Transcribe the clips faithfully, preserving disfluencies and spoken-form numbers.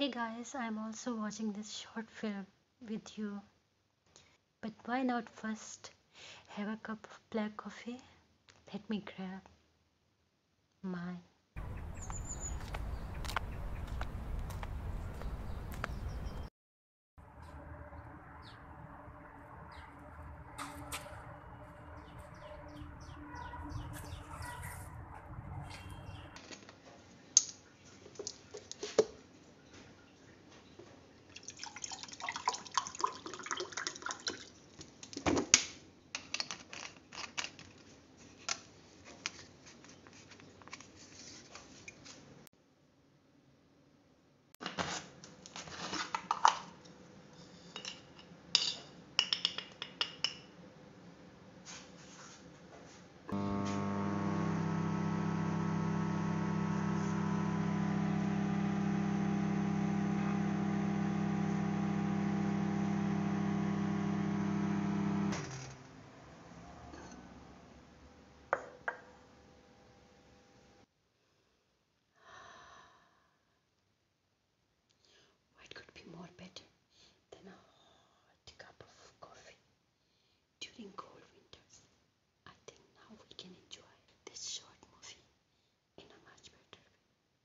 Hey guys, I'm also watching this short film with you. But why not first have a cup of black coffee? Let me grab mine. What could be more better than a hot cup of coffee during cold winters? I think now we can enjoy this short movie in a much better way.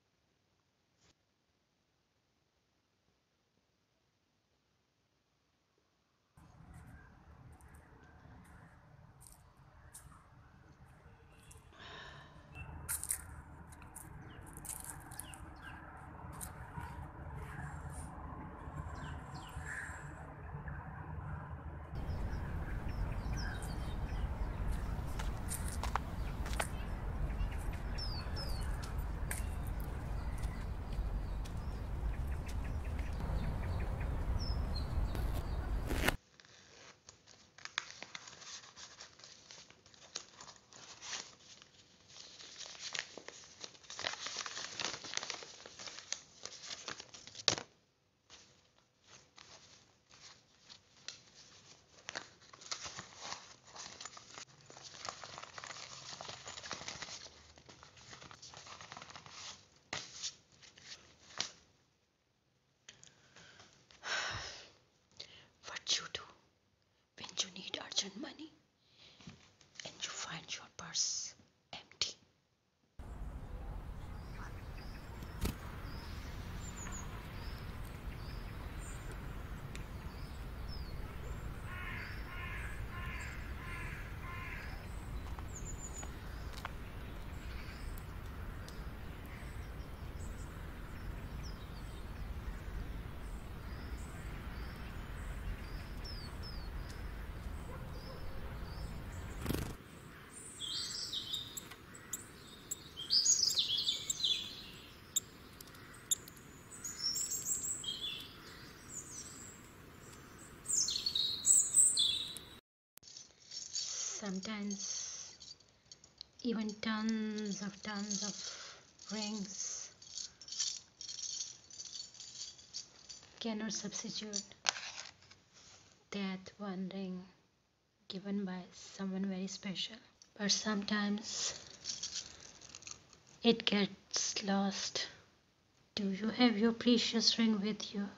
What you do when you need urgent money and you find your purse empty? Sometimes even tons of tons of rings cannot substitute that one ring given by someone very special. But sometimes it gets lost. Do you have your precious ring with you?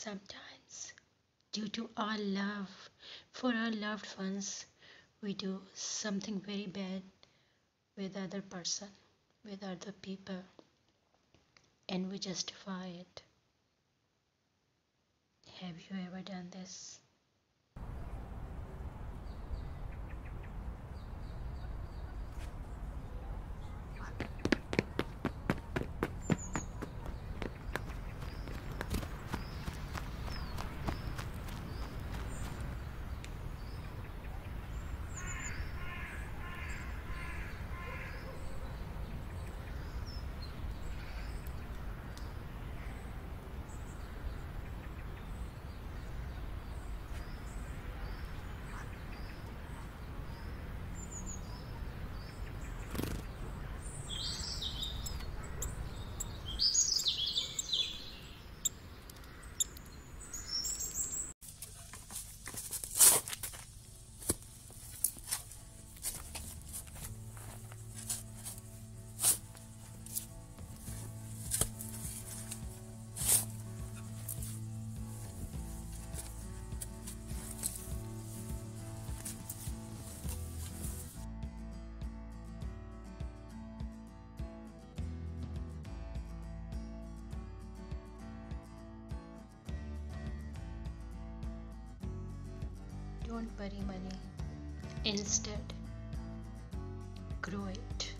sometimes, due to our love for our loved ones, we do something very bad with other person, with other people, and we justify it. Have you ever done this? Don't bury money. Instead, grow it.